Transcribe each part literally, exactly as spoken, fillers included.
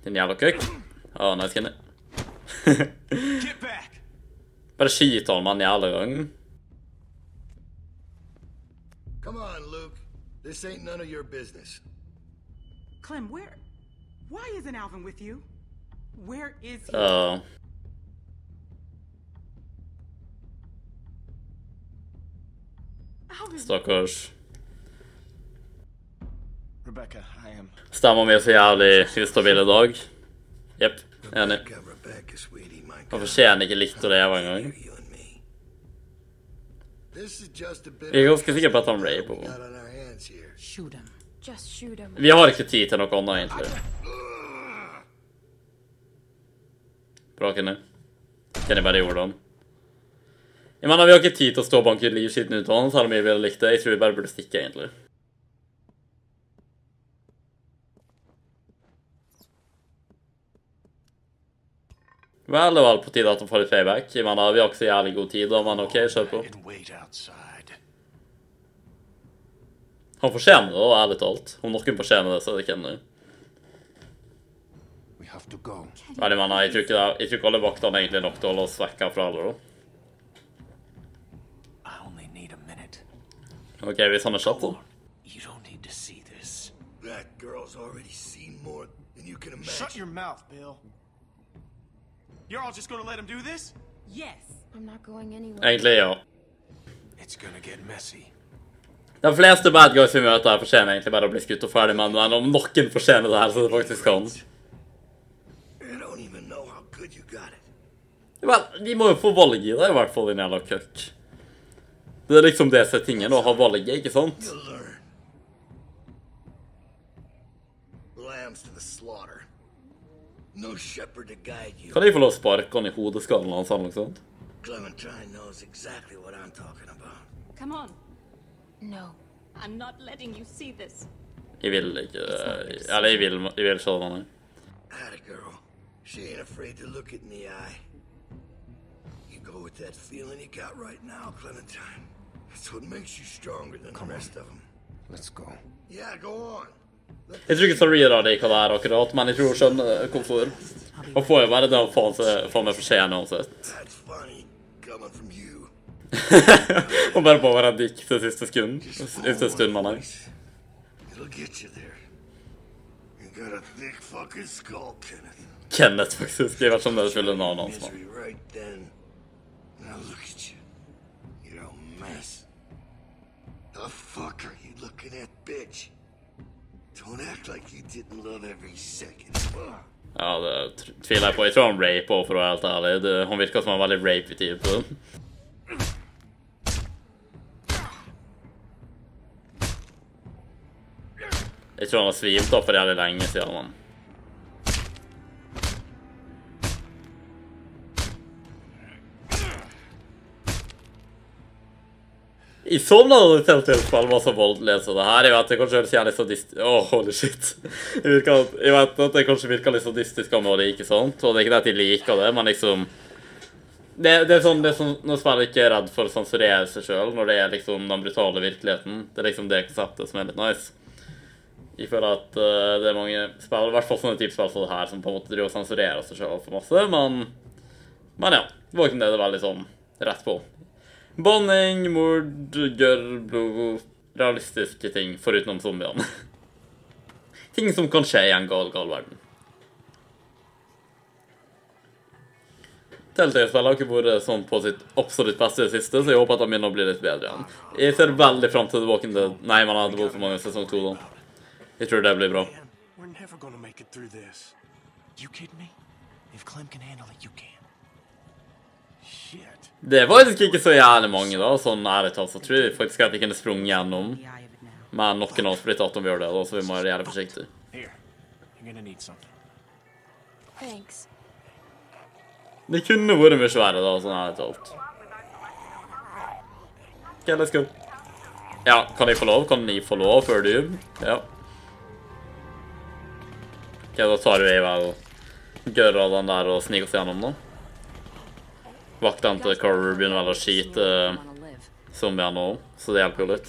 Din jævla køkk. Å, nice skinny. Bare skit om han jævla gang. Come on, Luke. This ain't none of your business. Clem, where? Why isn't Alvin with you? Where is he? Uh. Stakkars. Rebecca, I am. Stemmer vi så jævlig ustabil i dag. Jepp, enig. Hvorfor skjer han ikke likt å leve en gang? Jeg er ganske sikker på at han Ray på. Vi har ikke tid til noe annet, egentlig. Bra, Kenny. Kenny bare gjorde den. Jeg mener, vi har ikke tid til å stå og banke livskitten ut av han, selv om jeg ville likt det. Jeg tror vi bare burde stikke, egentlig. Vel, det var på tide at han får litt payback. Jeg mener, vi har ikke så jævlig god tid, da, men ok, kjør på. Han fortjener det, ærlig talt. Om noen fortjener det, så er det Kenny. Vel, jeg mener, jeg tror ikke, det, jeg tror ikke alle vaktene egentlig nok til å holde oss vekk fra alle, da. Ok, hvis han er kjapt, da. Shut your mouth, Bill. You're all just going to let him do this? Yes. I'm not going anywhere. Egentlig, ja. It's gonna get messy. De fleste bad guys vi møter her fortjener egentlig bare å bli skutt og ferdig, men om noen fortjener det her, så er det faktisk han. Vel, vi må jo få valg i det, i hvert fall, din jævla køkk. Det er liksom det som er tingen, å ha valg, ikke sant? Kan jeg få lov å sparke han i hodeskallen hans, eller noe sånt? Clementine knows exactly what I'm talking about. Come on. No. I'm not letting you see this. Jeg vil ikke... Eller jeg vil, jeg vil se den. Atta girl. She ain't afraid to look it in the eye. You go with that feeling you got right now, Clementine. That's what makes you stronger than the rest of them. Let's go. Yeah, go on. Jeg tror ikke så Rhea det kan være akkurat, men jeg tror hun skjønner hvorfor. Og får jo bare det å få meg for skjene uansett. Og bare på å være dikk til siste skund. Siste stund, man er. Kenneth, faktisk. Jeg vet ikke om det skulle navnet hans, man. The fuck are you looking at, bitch? Don't act like you didn't love every second. Ja, det tviler jeg på. Jeg tror han rape også, for å være helt ærlig. Det, han virker som en veldig rape-typ på den. Jeg tror han har svimt opp for jævlig lenge siden, man. I sånn hadde det Telltale-spill var så voldelig, så det her, jeg vet det kanskje høres jævlig sadistisk... Åh, oh, holy shit. Jeg, virker, jeg vet at det kanskje virker litt sadistisk av meg, ikke sant? Og det er ikke det at jeg liker det, men liksom... Det, det er sånn, det er sånn, når spillet ikke er redd for å sensurere seg selv, når det er liksom den brutale virkeligheten. Det er liksom det konseptet som er litt nice. Jeg føler at uh, det er mange spill, i hvert fall sånne type spill som det her, som på en måte driver og sensurerer seg selv for masse, men... Men ja, det var ikke det det var veldig sånn rett på. Bonding, mord, gørr, blod, realistiske ting, forutenom zombiene. Ting som kan skje i en gal, gal verden. Telltale-spillet har ikke vært sånn på sitt absolutt beste i det siste, så jeg håper at det begynner å bli litt bedre igjen. Jeg ser veldig frem til The Walking Dead. Nei, man hadde vært for mange sesong to da. Jeg tror det blir bra. We're never gonna make it through this. You kidding me? If Clem can handle it, you can. Shit. Det var faktisk ikke så jævlig mange da, sånn ærlig talt, så tror jeg faktisk at vi kunne sprunget gjennom. Men noen av oss blir tatt om vi gjør det da, så vi må gjøre det forsiktig. Here, you're gonna need something. Thanks. Det kunne vært mye verre da, sånn ærlig talt. Ok, let's go. Ja, kan jeg få lov? Kan jeg få lov før du? Ja. Ok, da tar vi vel gørra den der og sniker oss gjennom da. Vaktene til Carver begynner vel å skite zombiene nå, så det hjelper jo litt.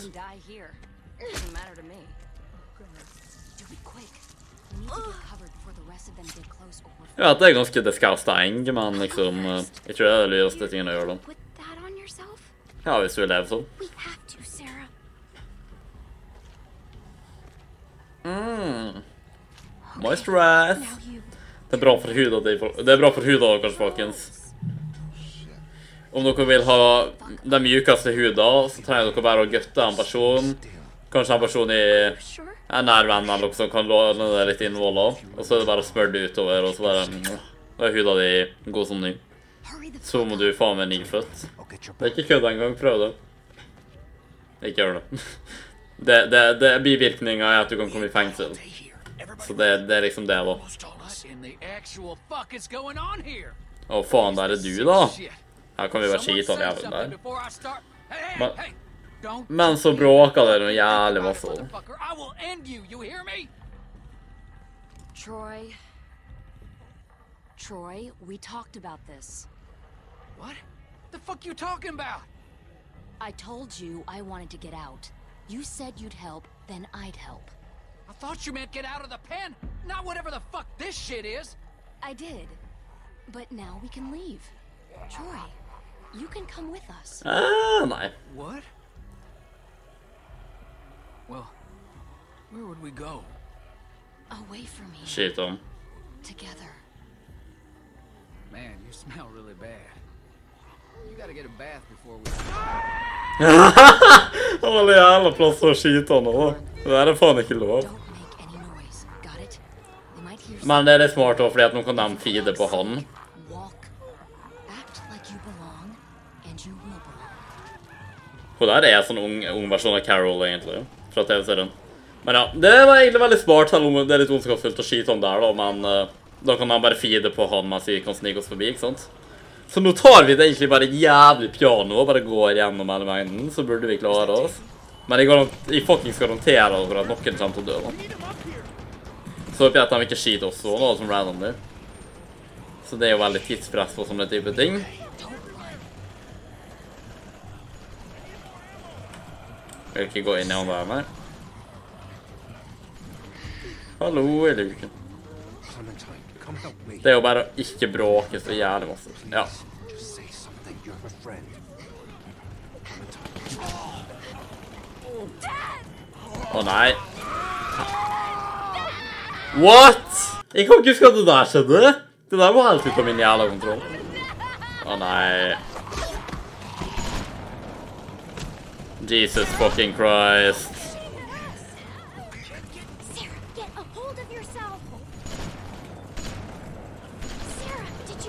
rest of them did close or were Ja, det er ganske disgusting, men liksom, eh, jeg tror det er det lureste tingen å gjøre da. put that on yourself? Ja, hvis du vil leve sånn. We have to, Sarah. Mm. Moisturize. Now you. Det er bra for huda di, det er bra for huda kanskje, folkens. Om dere vil ha den mjukeste huda, så trenger dere bare å gøtte en person. Kanskje en person i Sure. en nær venn eller noe som kan låne det litt innvoldet. Og så er det bare å smøre det utover, og så bare, mm, da er huda di god som ny. Hurry the Så må du faen meg nyfødt. I'll get your Det er ikke kødd engang, prøv det. Ikke gjør det. Det, det, det er bivirkninger er at du kan komme i fengsel. Så det, det er liksom det da. What in the actual fuck is going on here? Å faen, der er du da. Shit. Her kan vi bare Someone skite av say jævlen something der. before I start. Hey, hey, Men- hey! Don't Men så bråker det noe jævlig masse. motherfucker. I will end you. You hear me? Troy. Troy, we talked about this. What? The fuck you talking about? I told you I wanted to get out. You said you'd help, then I'd help. I thought you meant get out of the pen, not whatever the fuck this shit is. I did. But now we can leave. Troy, you can come with us. Ah, nei. What? Well, where would we go? Away from me. Skit om. Together. Man, you smell really bad. You gotta get a bath before we... Det var det jævla plass å skite nå da. Det der er faen ikke lov. Don't make any noise. Got it? They might hear Men det er litt smart også, fordi at nå kan de feede på han. Walk. Act like you belong, and you will belong. Hun der er sånn ung, ung versjon av Carol, egentlig, fra T V-serien. Men ja, det var egentlig veldig smart, selv om det er litt ondskapsfullt å skite om der, da, men uh, da kan de bare feede på han mens vi kan snike oss forbi, ikke sant? Så nå tar vi det egentlig bare jævlig piano, og bare går gjennom hele mengden, så burde vi klare oss. Men jeg, garant, jeg fucking garanterer over at noen kommer til å dø, da. Så håper jeg at de ikke skiter oss så, da, som randomly. Så det er jo veldig tidspress på sånne type ting. Jeg vil ikke gå inn i han der, nei. Hallo, i luken. Clementine, come help me. Det er jo bare å ikke bråke så jævlig masse. Ja. Just say something. You're a friend. Å nei. What? Jeg kan ikke huske at det der skjedde. Det der var helt ut av min jævla kontroll. Å nei. Jesus fucking Christ. Sarah, get a hold of yourself. Sarah, did you...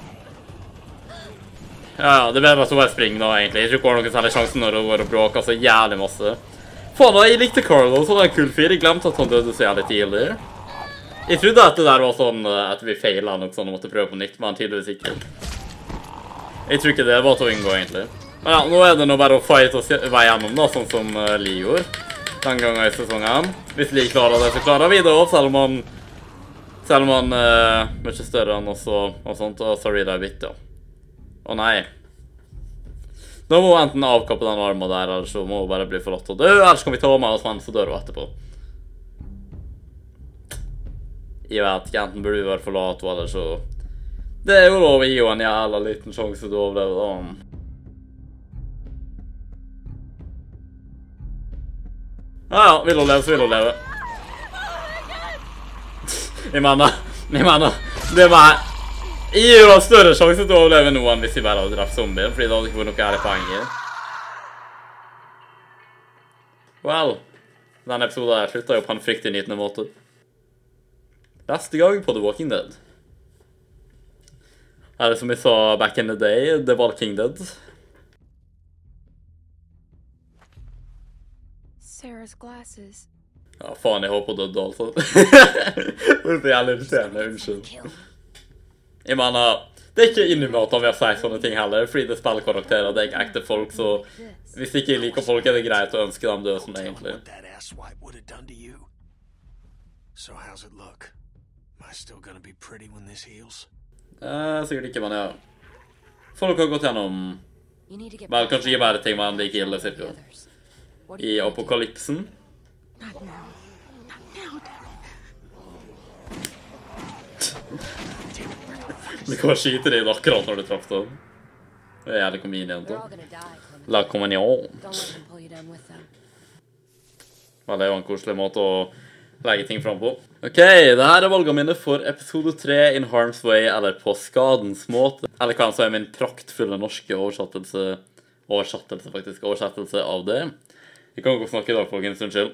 Ja, det er bedre at hun bare springer nå, egentlig. Jeg tror ikke hun har noen særlig sjansen når hun går og bråker så jævlig masse. Faen, da, jeg likte Carlo, så det var en kul fyr. Jeg glemte at han døde så jævlig tidlig. Jeg trodde at det der var sånn, at vi feilet noe sånn og måtte prøve på nytt, men tydeligvis ikke. Jeg tror ikke det var til å unngå, egentlig. Men ja, nå er det nå bare å fight oss vei gjennom da, sånn som uh, Lee gjorde. Den gangen i sesongen. Hvis Lee klarer det, så klarer vi det også, selv om han... Selv om han uh, er mye større enn oss og, og sånt, og sorry det er bitt, ja. Å nei. Nå må hun enten avkappe den armen der, eller så må hun bare bli forlatt og dø, eller så kan vi ta med oss han, så dør hun etterpå. Jeg vet ikke, enten burde vi være forlatt, eller så... Det er jo lov å gi henne en jævla liten sjanse til å overleve, da. Ja, ja, vil hun leve, så vil hun leve. Jeg mener, jeg mener, det var... Jeg gir jo en større sjanse til å overleve nå enn hvis jeg bare hadde drept zombien, fordi det hadde ikke vært noe ærlig poeng i. Well, denne episoden her sluttet jo på en fryktelig nytende måte. Neste gang på The Walking Dead. Er det som jeg sa back in the day, The Walking Dead? Sarah's glasses. Ja, faen, jeg håper hun døde, altså. Det er så jævlig irriterende, unnskyld. Jeg mener, det er ikke innumått om vi har sagt sånne ting heller, fordi det spiller karakterer, det er ikke ekte folk, så hvis de ikke liker folk, er det greit å ønske dem død som det egentlig. What that asswipe would have done to you. So how's it look? Am I still gonna be pretty when this heals? Eh, sikkert ikke, men ja. Folk har gått gjennom, You need to get vel, kanskje ikke bare ting, men det ikke gjelder cirka. What do I you think? apokalypsen. Not now. Not now, damn it. Du kan bare skyte det inn akkurat når du traff den. Det er jævlig convenient They're da. all gonna die, Clement. La communion. Don't let them pull you down with them. Vel, det er jo en koselig måte å legge ting fram på. Ok, det her er valgene mine for episode tre In Harm's Way, eller På skadens måte. Eller hva så er min praktfulle norske oversettelse, oversettelse faktisk, oversettelse av det. Vi kan ikke snakke i dag, folkens, unnskyld.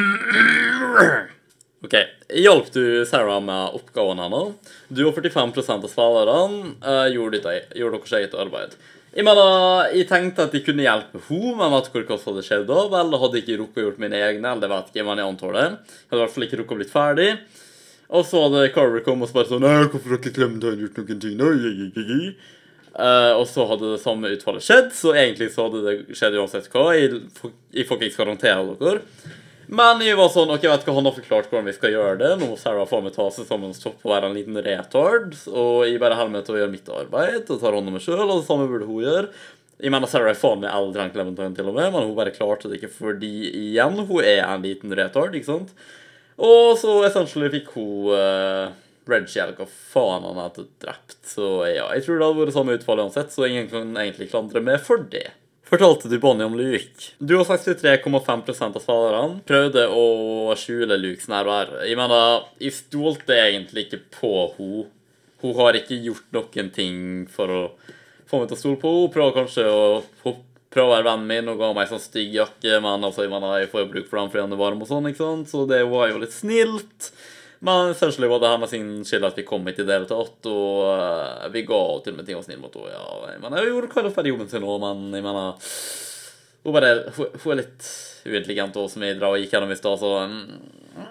Ok, hjalp du Sarah med oppgaven henne? Du og førtifem prosent av spillerne uh, gjorde, ditt, gjorde deres eget arbeid. Jeg mener, jeg tenkte at jeg kunne hjelpe henne, men vet ikke hva som hadde skjedd da. Vel, da hadde jeg ikke rukket å gjort mine egne, eller det vet ikke, men jeg antar det. Jeg hadde i hvert fall ikke rukket å blitt ferdig. Og så hadde Carver kommet og spurt sånn, «Nei, hvorfor har ikke Clementine gjort noen ting da?» Uh, og så hadde det samme utfallet skjedd, så egentlig så hadde det skjedd uansett hva. Jeg, jeg får ikke garantere dere. Men jeg var sånn, ok, vet ikke, han har forklart hvordan vi skal gjøre det. Nå må Sarah få meg ta seg sammen og stoppe å være en liten retard. Og jeg bare holder meg til å gjøre mitt arbeid, og tar hånd om meg selv, og det samme burde hun gjøre. Jeg mener, Sarah er faen meg eldre enn Clementine til og med, men hun bare klarte det ikke fordi, igjen, hun er en liten retard, ikke sant? Og så essentially fikk hun uh, Reggie, eller hva faen han hadde drept. Så ja, jeg tror det hadde vært samme utfall uansett, så ingen kan egentlig klandre meg for det. Fortalte du Bonnie om Luke? Du og sekstitre komma fem prosent av spillerne prøvde å skjule Lukes nærvær. Jeg mener, jeg stolte egentlig ikke på henne. Hun har ikke gjort noen ting for å få meg til å stole på henne. Hun prøver kanskje å, prøve å være vennen min og ga meg sånn stygg jakke, men altså, jeg mener, jeg får jo bruk for den fordi han er varm og sånn, ikke sant? Så det var jo litt snilt. Men essentially var det hennes skyld at vi kom hit i det hele tatt, og uh, vi ga til og med ting og snill mot henne, ja. Jeg mener, jeg gjorde hva ferdig jobben sin nå, men jeg mener, hun, bare, hun, hun er litt uintelligent også, som jeg drar og gikk gjennom i sted, så... Um,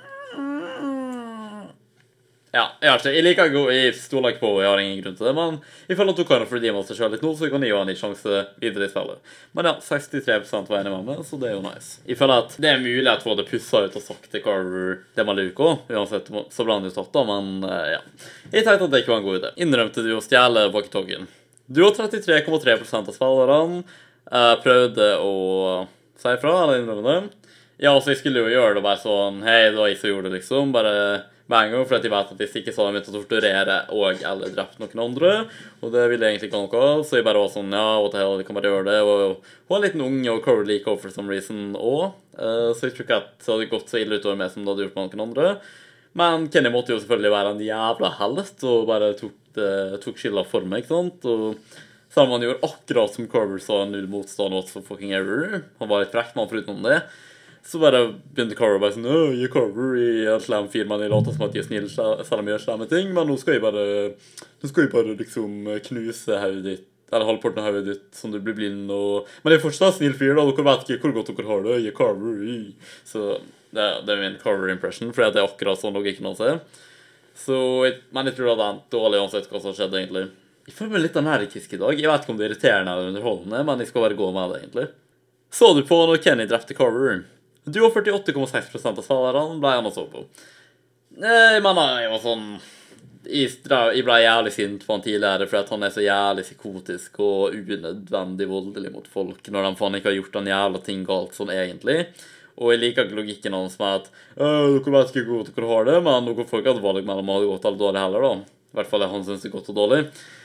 ja, jeg, ikke, jeg liker ikke, jeg stoler ikke på henne, jeg har ingen grunn til det, men jeg føler at hun kan fordime seg selv litt nå, så jeg kan gi henne en sjanse videre i spillet. Men ja, sekstitre prosent var enig med meg, så det er jo nice. Jeg føler at det er mulig at hun hadde pusset ut og sagt til Carver det med Luke også, uansett så ble han jo tatt da, men uh, ja. Jeg tenkte at det ikke var en god idé. Innrømte du å stjele walkie-talkien? Du og trettitre komma tre prosent av spillerne uh, prøvde å si fra, eller innrømme det. Ja, så jeg skulle jo gjøre det bare sånn, hei, det var jeg som gjorde det liksom, bare... med en gang, for jeg vet at hvis ikke så hadde jeg begynt å torturere og eller drept noen andre, og det ville jeg egentlig ikke ha noe, så jeg bare var sånn, ja, what the hell, vi kan bare gjøre det, og hun er en liten unge, og Carver liker henne for some reason også, uh, så jeg tror ikke at det hadde gått så ille utover meg som det hadde gjort med noen andre, men Kenny måtte jo selvfølgelig være en jævla helst, og bare tok, det, tok skylda for meg, ikke sant, og selv om han gjorde akkurat som Carver sa, null motstand, what's for fucking error, han var litt frekk, men foruten om det, så bare begynte Carver bare sånn, «Åh, jeg er Carver i en slem fyr, men jeg later som at jeg er snill, selv om jeg gjør slemme ting, men nå skal jeg bare, nå skal jeg bare liksom knuse hodet ditt, eller halvparten av hodet ditt, som du blir blind, og... Men jeg er fortsatt snill fyr da, dere vet ikke hvor godt dere har det, jeg er Carver i... Så det, det er min Carver-impression, for det er akkurat sånn dere ikke nå ser. Så, men jeg tror det hadde endt dårlig uansett hva som skjedde egentlig. Jeg føler meg litt av nærkisk i dag, jeg vet ikke om det er irriterende eller underholdende, men jeg skal bare gå med det egentlig. Så du på når Kenny drepte Carver? Du og førtiåtte komma seks prosent av spillerne ble han å så på. Jeg mener, jeg var sånn... Jeg ble jævlig sint på han tidligere, for at han er så jævlig psykotisk og unødvendig voldelig mot folk, når de faen ikke har gjort en jævla ting galt sånn egentlig. Og jeg liker ikke logikken hans med at dere vet ikke hvor godt dere har det, men dere får ikke hatt valg mellom å ha det godt eller dårlig heller da. I hvert fall er han synes det er godt og dårlig.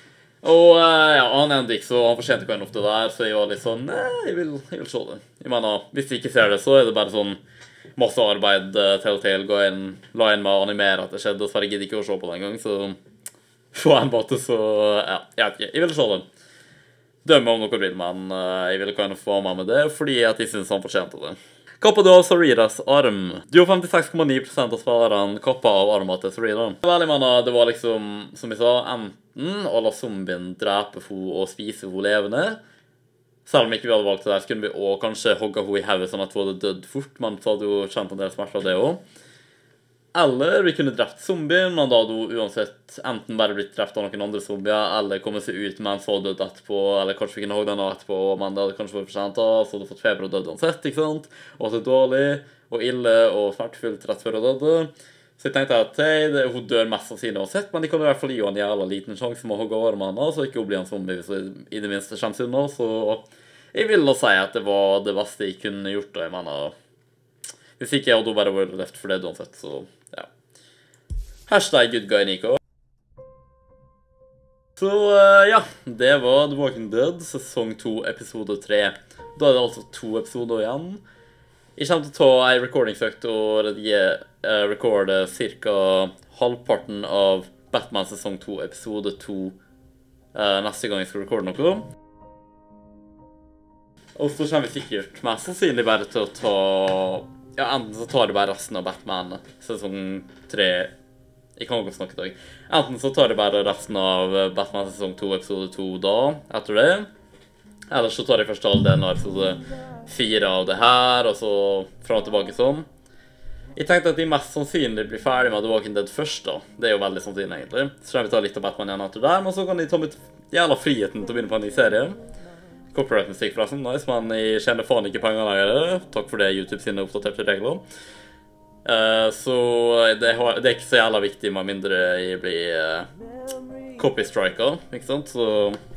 Og ja, han er en dick, så han fortjente ikke en ofte der, så jeg var litt sånn, nei, jeg vil, jeg vil se det. Jeg mener, hvis jeg ikke ser det, så er det bare sånn masse arbeid, uh, Telltale, gå inn, la inn med å animere at det skjedde, så jeg gidder ikke å se på det en gang, så på en måte, så ja, jeg vet ikke, jeg vil se det. Dømme om dere vil, men uh, jeg vil kunne få med med det, fordi at jeg synes han fortjente det. Kappa du av Sariras arm? Du og femtiseks komma ni prosent av spillerne kappa av armen til Sarira. Vel, jeg mener, det var liksom, som jeg sa, enten å la zombien drepe henne og spise henne levende. Selv om ikke vi hadde valgt det der, så kunne vi også kanskje hogge henne i hodet sånn at hun hadde dødd fort, men så hadde hun kjent en del smerte av det også. Eller vi kunne drept zombien, men da hadde hun uansett enten bare blitt drept av noen andre zombier, eller kommet seg ut mens hun dødd etterpå, eller kanskje vi kunne hogge henne etterpå, men det hadde kanskje vært for sent da, så hadde fått feber og dødd uansett, ikke sant? Og så dårlig, og ille, og smertefullt rett før hun dødde. Så jeg tenkte at hey, det, hun dør mest av sine uansett, men de kan i hvert fall gi henne en jævla liten sjanse med å hogge armene, så ikke hun blir en zombie hvis hun i det minste kommer seg unna, så jeg vil da si at det var det beste jeg kunne gjort, og jeg mener, hvis ikke jeg hadde bare vært left for det uansett, så ja. Hashtag good guy Nico. Så uh, ja, det var The Walking Dead, sesong to, episode tre. Da er det altså to episoder igjen. Jeg kommer til å ta en recordingsøkt og redigere, uh, recorde cirka halvparten av Batman sesong to, episode to uh, neste gang jeg skal recorde noe. Og så kommer vi sikkert mest sannsynlig bare til å ta, ja, enten så tar det bare resten av Batman sesong tre. Jeg kan også snakke i dag. Enten så tar jeg bare resten av Batman sesong to, episode to da, etter det. Eller så tar jeg først halvdelen av episode fire av det her, og så frem og tilbake sånn. Jeg tenkte at de mest sannsynlig blir ferdig med The Walking Dead først da. Det er jo veldig sannsynlig egentlig. Så kan vi ta litt av Batman igjen etter der, men så kan de ta med jævla friheten til å begynne på en ny serie. Copyright-musikk forresten, nice, men jeg kjenner faen ikke penger lenger. Takk for det, YouTube sine oppdaterte regler. Uh, så det, har, det er ikke så jævla viktig med mindre jeg blir uh, copy-striker, ikke sant? Så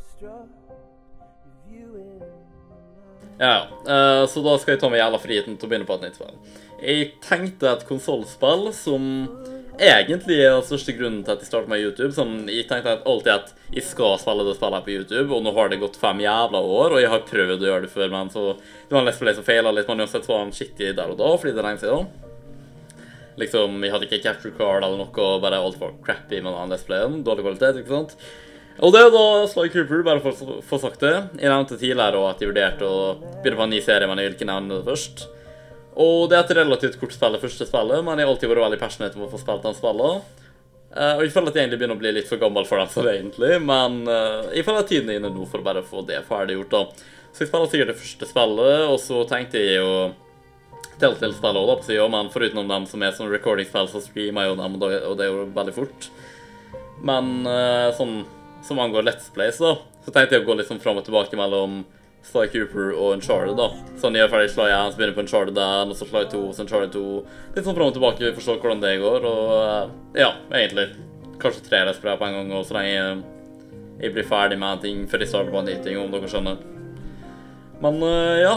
ja, uh, så da skal jeg ta meg jævla friheten til å begynne på et nytt spill. Jeg tenkte et konsolspill som egentlig er den største grunnen til at jeg startet med YouTube. Sånn, jeg tenkte at alltid at jeg skal spille det spillet på YouTube, og nå har det gått fem jævla år, og jeg har prøvd å gjøre det før, men så det var en let's play som feilet litt, men uansett var han skittig der og da, fordi det er lenge siden. Liksom, jeg hadde ikke capture card eller noe, og bare alt var crappy med den let's playen, dårlig kvalitet, ikke sant? Og det er da Sly Cooper, bare for å få sagt det. Jeg nevnte tidligere at jeg vurderte å begynne på en ny serie, men jeg vil ikke nevne det først. Og det er et relativt kort spill, det første spillet, men jeg har alltid vært veldig passionate om å få spilt den spillet. Uh, og jeg føler at jeg egentlig begynner å bli litt for gammel for den så det egentlig, men uh, jeg føler at tiden er inne nå for å bare få det ferdig gjort da. Så jeg spiller sikkert det første spillet, og så tenkte jeg jo Telltale-spill også da på siden, men foruten om dem som er sånn recording-spill, så streamer jeg jo dem, og det er jo veldig fort. Men uh, sånn som angår Let's Plays da, så tenkte jeg å gå litt sånn frem og tilbake mellom Sly Cooper og Uncharted da. Sånn jeg er ferdig Sly én, så begynner på Uncharted der, og så Sly to, så Uncharted to. Litt sånn frem og tilbake, vi forstår hvordan det går, og uh, ja, egentlig. Kanskje tre Let's Play på en gang, og så lenge jeg, jeg blir ferdig med en ting før jeg starter på en ny ting, om dere skjønner. Men uh, ja.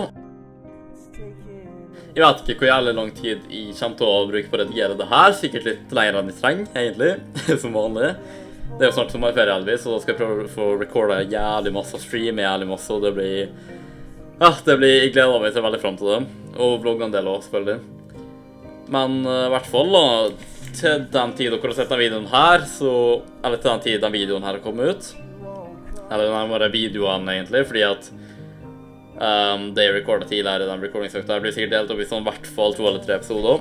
Jeg vet ikke hvor jævlig lang tid jeg kommer til å bruke på å redigere det her. Sikkert litt lenger enn jeg trenger, egentlig, som vanlig. Det er jo snart sommerferie, heldigvis, så da skal jeg prøve å få recordet jævlig masse, streame jævlig masse, og det blir... Ja, det blir... Jeg gleder meg til veldig frem til det. Og vlogge en del også, selvfølgelig. Men uh, i hvert fall da, til den tid dere har sett den videoen her, så... Eller til den tid den videoen her har kommet ut. Eller nærmere videoen, egentlig, fordi at... Um, det jeg recordet tidligere i den recordingsøkta her blir sikkert delt opp i sånn hvert fall to eller tre episoder.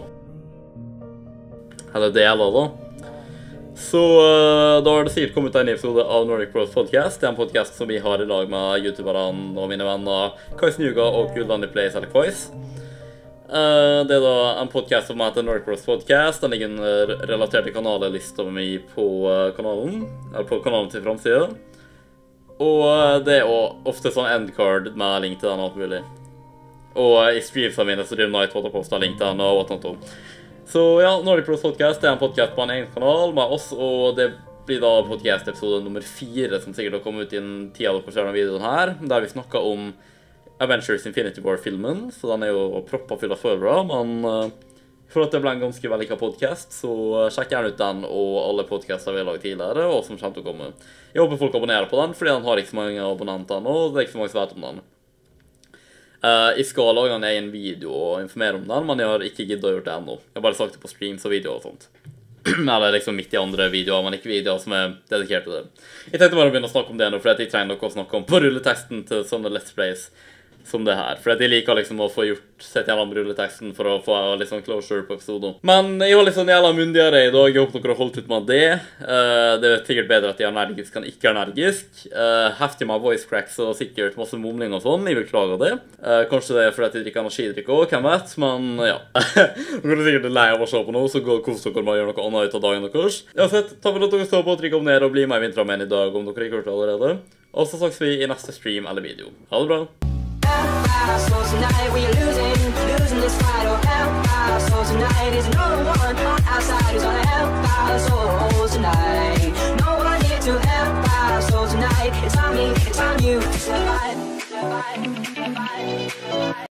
Eller deler da. Så uh, da har det sikkert kommet en episode av Nordic Bros Podcast. Det er en podcast som vi har i lag med youtuberne og mine venner Kais Nuga og Guldan i Plays eller Kais. Uh, det er da en podcast som heter Nordic Bros Podcast. Den ligger en relatert til kanallista mi på uh, kanalen, eller på kanalen til fremsiden. Og det er også ofte sånn endcard med link til den og alt mulig. Og i streamsene mine så driver Nightwater poster link til den og whatnot. Så ja, Nordic Bros Podcast er en podcast på en egen kanal med oss, og det blir da podcast-episode nummer fire, som sikkert har kommet ut i den tida dere ser den videoen her, der vi snakker om Avengers Infinity War-filmen, så den er jo proppet full av følere, men uh, for at det ble en ganske vellykket podcast, så sjekk gjerne ut den og alle podcaster vi har laget tidligere, og som kommer til å komme. Jeg håper folk abonnerer på den, fordi den har ikke så mange abonnenter nå, og det er ikke så mange som vet om den. Uh, jeg skal lage en egen video og informere om den, men jeg har ikke giddet å gjøre det ennå. Jeg har bare sagt det på streams og videoer og sånt. Eller liksom midt i andre videoer, men ikke videoer som er dedikert til det. Jeg tenkte bare å begynne å snakke om det nå, for jeg trenger noe å snakke om på rulleteksten til sånne Let's Plays som det her. For jeg liker liksom å få gjort, sett gjennom rulleteksten for å få litt sånn closure på episoden. Men jeg var litt sånn jævla myndigere i dag. Jeg håper dere har holdt ut med det. Uh, det er sikkert bedre at jeg er energisk enn ikke er energisk. Uh, heftig med voice cracks og sikkert masse mumling og sånn. Jeg vil klage det. Uh, kanskje det er fordi at jeg drikker energidrikk også, hvem vet? Men ja. Dere er sikkert lei av å se på noe, så gå og kos dere med å gjøre noe annet ut av dagen deres. Uansett, takk for at dere står på og trykker abonner og bli med i Vintramen i dag om dere ikke har hørt det allerede. Og så snakkes vi i neste stream eller video. Ha det bra! So tonight we are losing, losing this fight, oh hell. So tonight is no one on outside who's gonna help us. So tonight, no one here to help us. So tonight, it's on me, it's on you to survive, survive, survive.